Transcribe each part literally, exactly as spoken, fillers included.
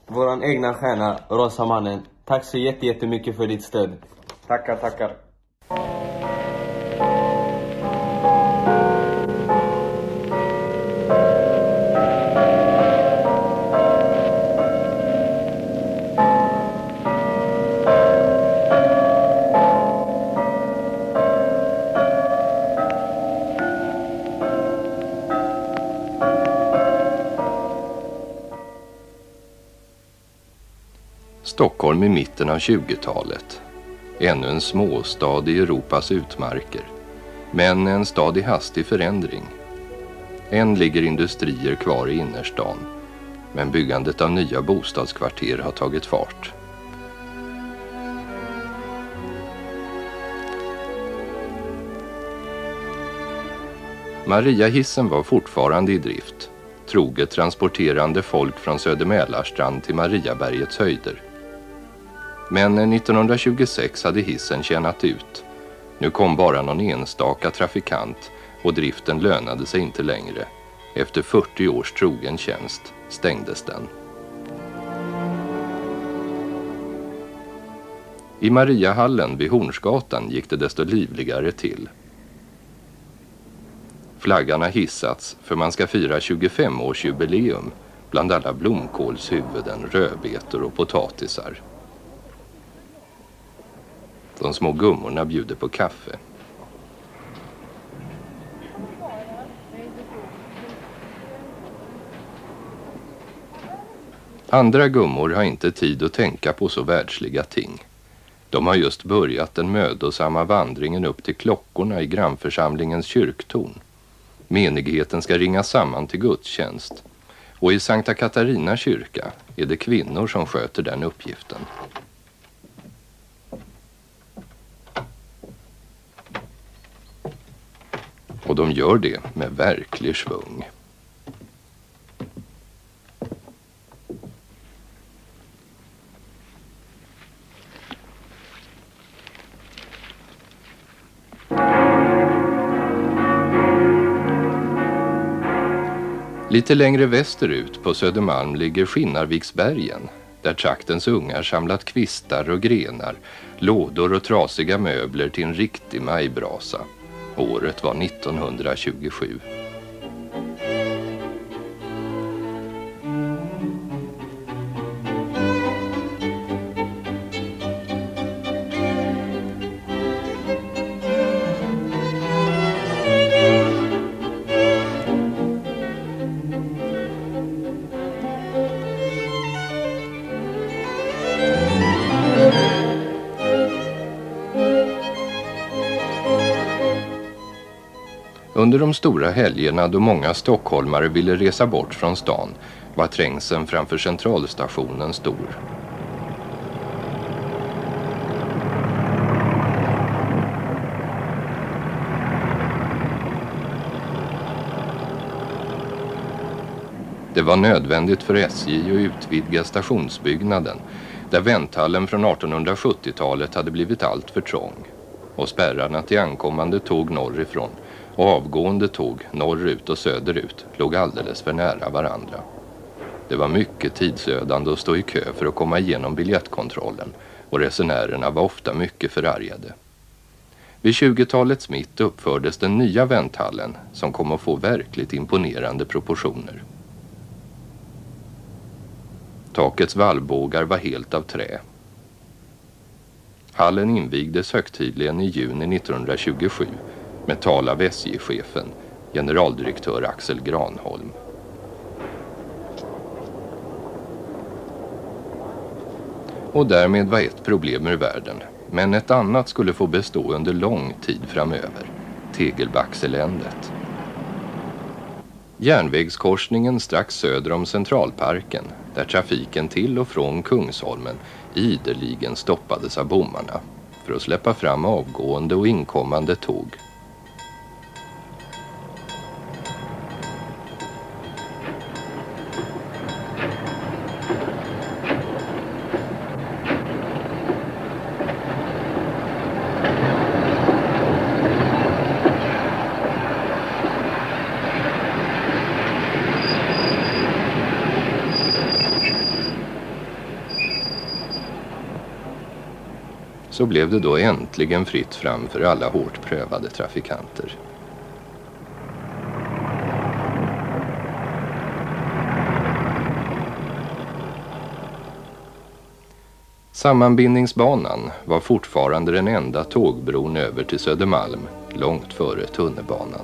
våran egna stjärna, Rosa mannen. Tack så jätte, jättemycket för ditt stöd. Tackar, tackar. Stockholm i mitten av tjugotalet. Ännu en småstad i Europas utmarker. Men en stad i hastig förändring. Än ligger industrier kvar i innerstan. Men byggandet av nya bostadskvarter har tagit fart. Mariahissen var fortfarande i drift. Troget transporterande folk från Södermälarstrand till Mariabergets höjder. Men nittonhundratjugosex hade hissen tjänat ut. Nu kom bara någon enstaka trafikant och driften lönade sig inte längre. Efter fyrtio års trogen tjänst stängdes den. I Mariahallen vid Hornsgatan gick det desto livligare till. Flaggan har hissats för man ska fira tjugofem-årsjubileum bland alla blomkålshuvuden, rödbetor och potatisar. De små gummorna bjuder på kaffe. Andra gummor har inte tid att tänka på så världsliga ting. De har just börjat den mödosamma vandringen upp till klockorna i grannförsamlingens kyrktorn. Menigheten ska ringa samman till gudstjänst. Och i Sankta Katarina kyrka är det kvinnor som sköter den uppgiften. Och de gör det med verklig svung. Lite längre västerut på Södermalm ligger Skinnarviksbergen, där traktens ungar samlat kvistar och grenar, lådor och trasiga möbler till en riktig majbrasa. Året var nittonhundratjugosju. Under de stora helgerna då många stockholmare ville resa bort från stan var trängseln framför centralstationen stor. Det var nödvändigt för S J att utvidga stationsbyggnaden där vänthallen från artonhundrasjuttiotalet hade blivit allt för trång och spärrarna till ankommande tåg norrifrån och avgående tåg norrut och söderut låg alldeles för nära varandra. Det var mycket tidsödande att stå i kö för att komma igenom biljettkontrollen och resenärerna var ofta mycket förargade. Vid tjugotalets mitt uppfördes den nya vänthallen som kom att få verkligt imponerande proportioner. Takets vallbågar var helt av trä. Hallen invigdes högtidligen i juni nittonhundratjugosju med tal av S J-chefen, generaldirektör Axel Granholm. Och därmed var ett problem ur världen, men ett annat skulle få bestå under lång tid framöver, Tegelbackseländet. Järnvägskorsningen strax söder om Centralparken, där trafiken till och från Kungsholmen ideligen stoppades av bommarna för att släppa fram avgående och inkommande tåg. så blev det då äntligen fritt fram för alla hårt prövade trafikanter. Sammanbindningsbanan var fortfarande den enda tågbron över till Södermalm, långt före tunnelbanan.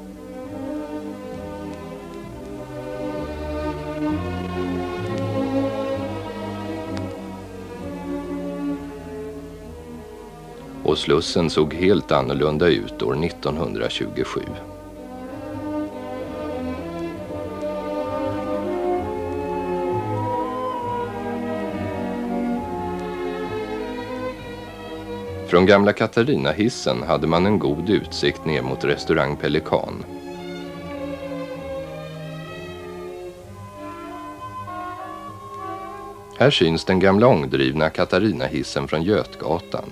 Och Slussen såg helt annorlunda ut år nittonhundratjugosju. Från gamla Katarinahissen hade man en god utsikt ner mot restaurang Pelikan. Här syns den gamla ångdrivna Katarinahissen från Götgatan.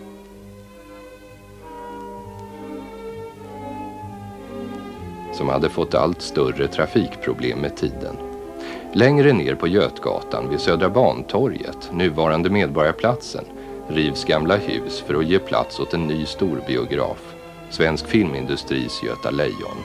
Som hade fått allt större trafikproblem med tiden. Längre ner på Götgatan vid Södra Bantorget, nuvarande Medborgarplatsen, rivs gamla hus för att ge plats åt en ny storbiograf, Svensk Filmindustris Göta Lejon.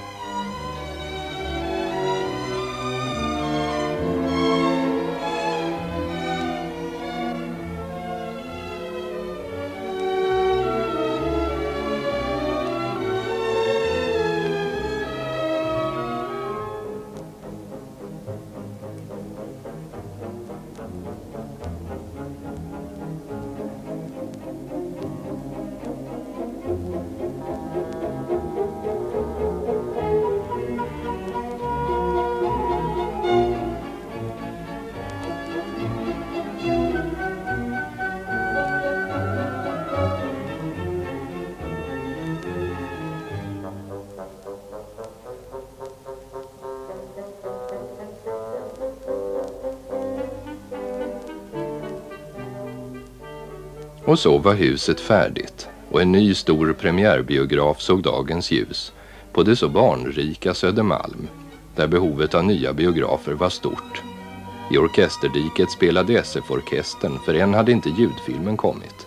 Och så var huset färdigt och en ny stor premiärbiograf såg dagens ljus på det så barnrika Södermalm, där behovet av nya biografer var stort. I orkesterdiket spelade S F-orkestern, för än hade inte ljudfilmen kommit.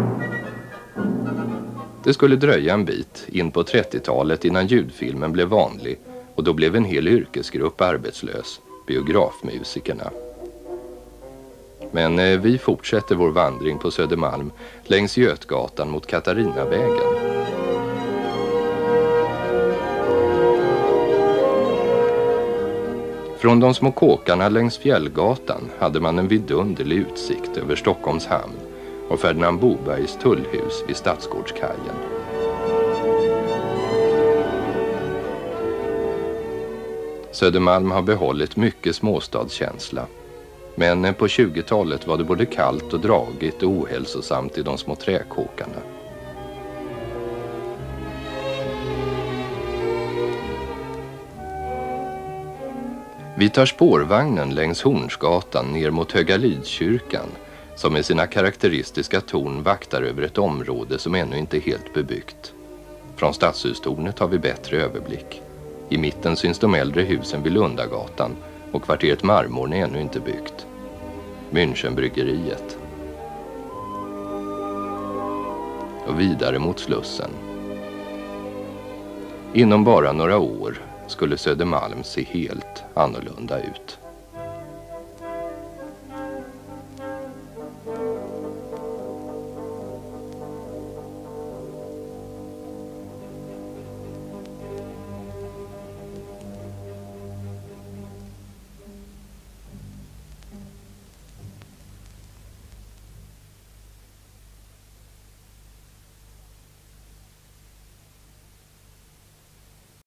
Det skulle dröja en bit in på trettiotalet innan ljudfilmen blev vanlig, och då blev en hel yrkesgrupp arbetslös, biografmusikerna. Men eh, vi fortsätter vår vandring på Södermalm längs Götgatan mot Katarinavägen. Från de små kåkarna längs Fjällgatan hade man en vidunderlig utsikt över Stockholms hamn och Ferdinand Bobergs tullhus vid Stadsgårdskajen. Södermalm har behållit mycket småstadskänsla. Men på tjugotalet var det både kallt och dragigt och ohälsosamt i de små träkåkarna. Vi tar spårvagnen längs Hornsgatan ner mot Högalidskyrkan, som med sina karaktäristiska torn vaktar över ett område som ännu inte är helt bebyggt. Från Stadshustornet har vi bättre överblick. I mitten syns de äldre husen vid Lundagatan, och kvarteret Marmorn är ännu inte byggt. Münchenbryggeriet. Och vidare mot Slussen. Inom bara några år skulle Södermalm se helt annorlunda ut.